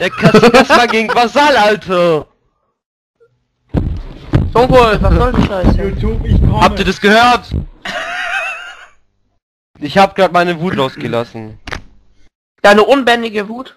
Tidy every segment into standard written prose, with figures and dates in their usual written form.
Der kassiert erstmal gegen Vasall, Alter. Tonkol, was soll die Scheiße? YouTube, ich komme. Habt ihr das gehört? Ich hab grad meine Wut losgelassen. Deine unbändige Wut.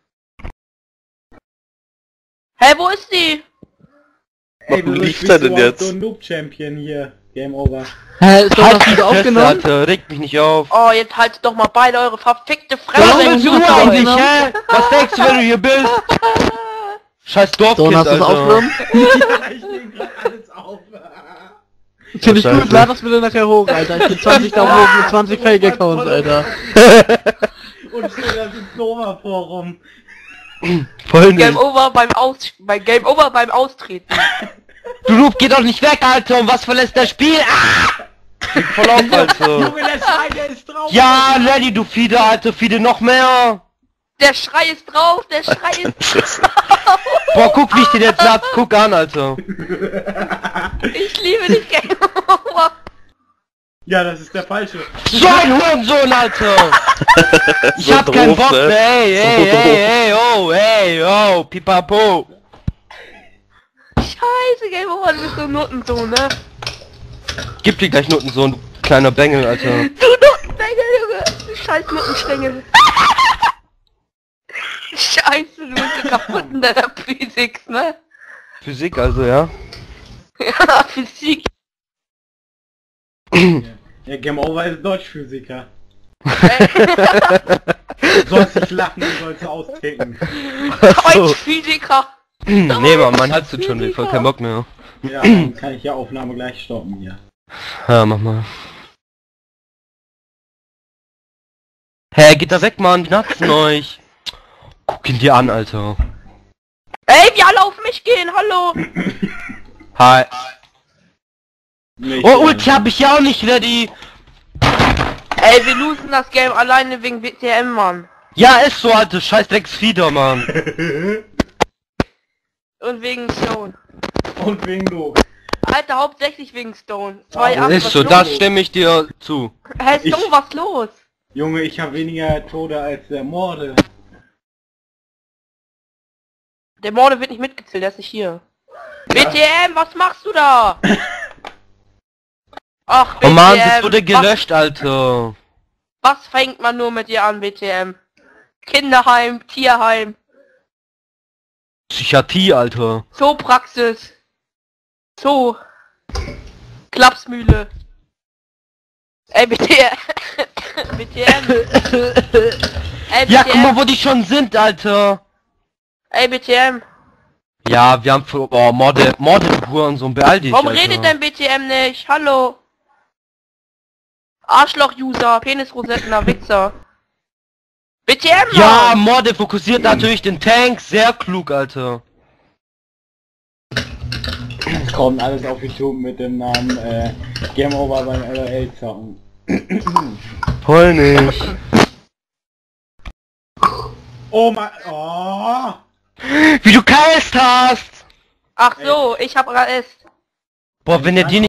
Hey, wo ist die? Ey, Warum wieso liegt spielst er du denn überhaupt jetzt? so ein Noob-Champion hier? Game over. Hä, ist doch Halt das die wieder Fresse, aufgenommen? Alter, regt mich nicht auf. Oh, jetzt haltet doch mal beide eure verfickte Was Fresse. willst du hast du eigentlich, aufgenommen? hä? Was denkst du, wenn du hier bist? Scheiß So, und Dorfkind, hast du es Alter. aufgenommen? Ich nehme gerade alles auf. Finde ich gut, Scheiße. lad das bitte nachher hoch, Alter. Ich geh 20 Daumen hoch mit 20 Fake-Accounts, Alter. Und steht das ins Nova-Forum. Voll Game nicht. over beim Austreten. Du Noob, geh doch nicht weg, Alter. Und was verlässt das Spiel? Ah! Geht voll auf, Alter. Junge, der Schrei, der ist drauf. Ja, Lady, du Fiede, Alter. Fiede noch mehr. Der Schrei ist drauf, der Schrei ist Boah, guck, wie ich den jetzt lad. Guck an, Alter. Ich liebe dich, Game over. Ja, das ist der falsche. So ein Hurensohn, Alter. Ich So hab keinen doof, Bock ne? mehr. Ey, oh, pipapo. Scheiße, Game over, du bist so ein Nuttensohn, ne? Gib dir gleich Noten, so ein kleiner Bengel, Alter. Du Nuttenstängel, Junge. Du scheiß Nuttenstängel. Scheiße, du bist so kaputt in deiner Physik, ne? Physik also, ja. Ja, Physik. Ja, Game over ist Deutschphysiker. Du sollst nicht lachen, du sollst austicken. Deutschphysiker. Nee, man hat's jetzt schon, voll keinen Bock mehr. Ja, dann kann ich ja Aufnahme gleich stoppen hier. Ja, mach mal. Hä, geht da weg, Mann, knatzen euch. Guck ihn dir an, Alter. Ey, wir alle auf mich gehen, hallo. Hi. Nicht, Oh, Ulti hab ich ja auch nicht ready. Ey, wir losen das Game alleine wegen WTM, Mann. Ja, ist so, Alter, scheiß Drecksfieder, Mann. Und wegen Stone. Und wegen du. Alter, hauptsächlich wegen Stone. Ist so, das stimme ich dir zu. Hey, Stone, Ich- was los? Junge, ich habe weniger Tode als der Morde. Der Morde wird nicht mitgezählt, der ist nicht hier. WTM, was machst du da? Ach, Oh Mann, WTM, das wurde gelöscht, Alter. Was fängt man nur mit dir an, WTM? Kinderheim, Tierheim, Psychiatrie, Alter. Zoopraxis, Zoo, Klapsmühle. Ey, WTM. WTM. Ey, Ja, guck mal, WTM. wo die schon sind, Alter. Ey, WTM. Ja, wir haben für... Oh, Morde, du Hurensohn, beeil dich, Warum Alter. redet dein BTM nicht? Hallo? Arschloch-User, Penisrosettener, Wichser. BTM, Mann! Ja, Morde fokussiert natürlich den Tank, sehr klug, Alter. Kommt alles auf YouTube mit dem Namen Game Over beim LOL zocken. Voll nicht. Oh mein... Oh! Wie du KS hast! Ach so, ich hab RS. Boah, wenn er die nicht